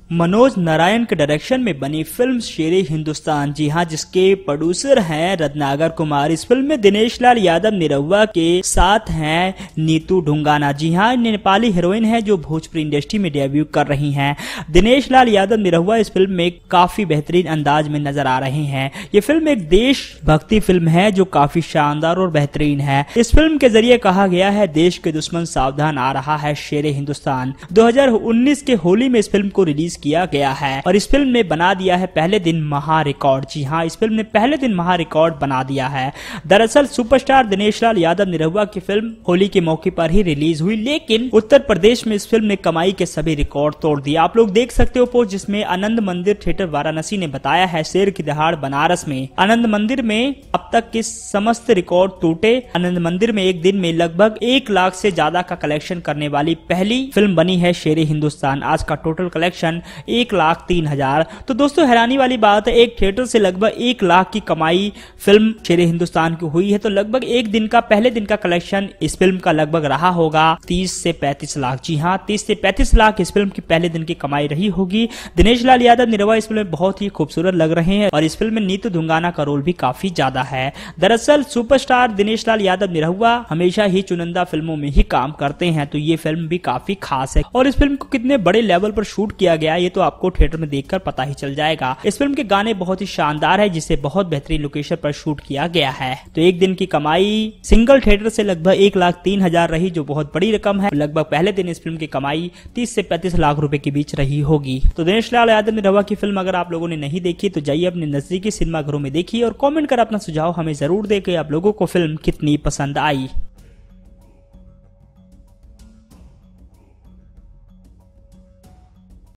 मनोज नारायण के डायरेक्शन में बनी फिल्म शेरे हिंदुस्तान, जी हां, जिसके प्रोड्यूसर हैं रत्नाकर कुमार। इस फिल्म में दिनेश लाल यादव निरहुआ के साथ हैं नीतू ढुंगाना। जी हां, नेपाली हीरोइन है जो भोजपुरी इंडस्ट्री में डेब्यू कर रही हैं। दिनेश लाल यादव निरहुआ इस फिल्म में काफी बेहतरीन अंदाज में नजर आ रहे हैं। ये फिल्म एक देशभक्ति फिल्म है जो काफी शानदार और बेहतरीन है। इस फिल्म के जरिए कहा गया है, देश के दुश्मन सावधान, आ रहा है शेरे हिंदुस्तान। 2019 के होली में इस फिल्म को रिलीज किया गया है और इस फिल्म ने बना दिया है पहले दिन महा रिकॉर्ड। जी हां, इस फिल्म ने पहले दिन महा रिकॉर्ड बना दिया है। दरअसल सुपरस्टार दिनेश लाल यादव निरहुआ की फिल्म होली के मौके पर ही रिलीज हुई, लेकिन उत्तर प्रदेश में इस फिल्म ने कमाई के सभी रिकॉर्ड तोड़ दिए। आप लोग देख सकते हो पोस्ट, जिसमें आनंद मंदिर थिएटर वाराणसी ने बताया है, शेर की दहाड़ बनारस में आनंद मंदिर में अब तक के समस्त रिकॉर्ड टूटे। आनंद मंदिर में एक दिन में लगभग 1 लाख से ज्यादा का कलेक्शन करने वाली पहली फिल्म बनी है शेरे हिंदुस्तान। आज का टोटल कलेक्शन 1,03,000। तो दोस्तों हैरानी वाली बात है, एक थिएटर से लगभग 1 लाख की कमाई फिल्म शेरे हिंदुस्तान की हुई है। तो लगभग एक दिन का, पहले दिन का कलेक्शन इस फिल्म का लगभग रहा होगा 30 से 35 लाख। जी हाँ, 30 से 35 लाख इस फिल्म की पहले दिन की कमाई रही होगी। दिनेश लाल यादव निरहुआ इस फिल्म में बहुत ही खूबसूरत लग रहे हैं और इस फिल्म में नीतू धुंगाना का रोल भी काफी ज्यादा है। दरअसल सुपरस्टार दिनेश लाल यादव निरहुआ हमेशा ही चुनिंदा फिल्मों में ही काम करते हैं, तो ये फिल्म भी काफी खास है। और इस फिल्म को कितने बड़े लेवल पर शूट किया गया ये तो आपको थिएटर में देखकर पता ही चल जाएगा। इस फिल्म के गाने बहुत ही शानदार है, जिसे बहुत बेहतरीन लोकेशन पर शूट किया गया है। तो एक दिन की कमाई सिंगल थिएटर से लगभग 1,03,000 रही, जो बहुत बड़ी रकम है। लगभग पहले दिन इस फिल्म की कमाई 30 से 35 लाख रुपए के बीच रही होगी। तो दिनेश लाल यादव निरहुआ की फिल्म अगर आप लोगों ने नहीं देखी तो जाइए अपने नजदीकी सिनेमा घरों में देखिए और कमेंट कर अपना सुझाव हमें जरूर दें कि आप लोगों को फिल्म कितनी पसंद आई।